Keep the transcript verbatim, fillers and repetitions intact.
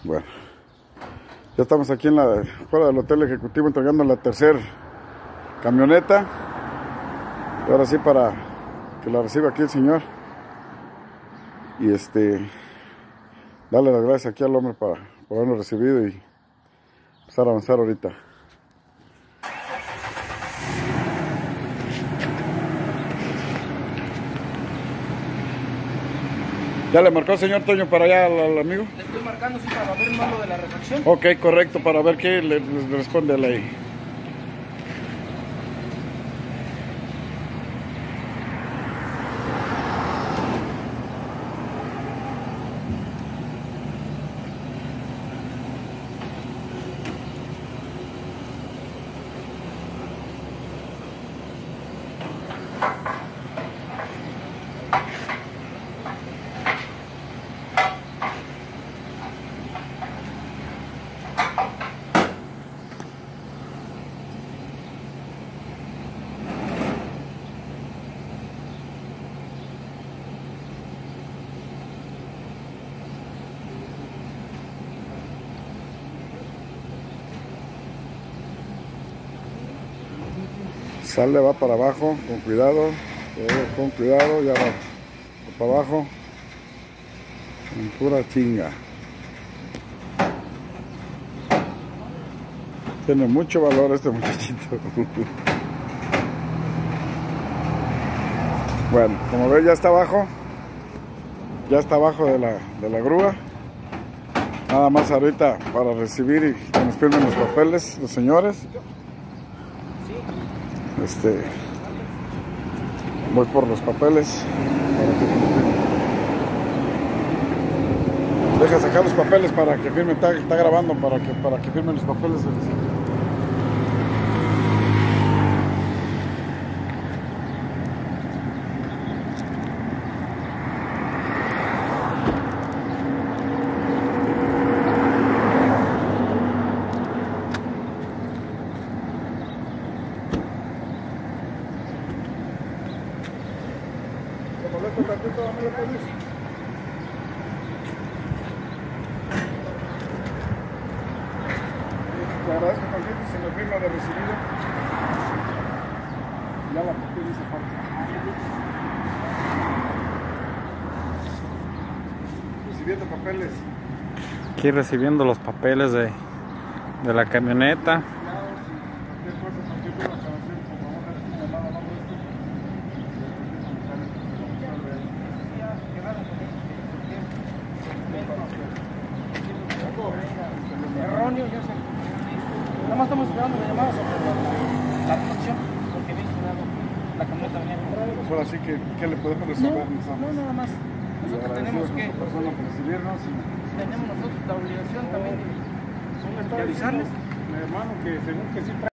Bueno, ya estamos aquí en la fuera del Hotel Ejecutivo entregando la tercera camioneta. Y ahora sí, para que la reciba aquí el señor. Y este, darle las gracias aquí al hombre para, por habernos recibido y empezar a avanzar ahorita. ¿Ya le marcó el señor Toño para allá al, al amigo? Le estoy marcando, sí, para ver el modo de la refacción. Ok, correcto, para ver qué le, le responde a la ley. Sale, va para abajo, con cuidado, con cuidado, ya va, va para abajo, en pura chinga. Tiene mucho valor este muchachito. Bueno, como ves, ya está abajo, ya está abajo de la, de la grúa. Nada más ahorita para recibir y que nos firmen los papeles, los señores. Este, voy por los papeles. Deja sacar los papeles para que firme, está, está grabando para que para que firmen los papeles. Te agradezco tantito si me firma de recibido. Ya la copia dice falta. Recibiendo papeles. Aquí recibiendo los papeles de, de la camioneta. Erróneo, ya sé. Nada más estamos esperando la llamada sobre la refacción, porque viene cuidado la camioneta venía con... Pues ahora sí que, ¿qué le podemos resolver? No, no, nada más. Nosotros tenemos que... Persona por recibirnos y... Tenemos nosotros la obligación también de, de avisarles. Mi hermano, que según que sí trae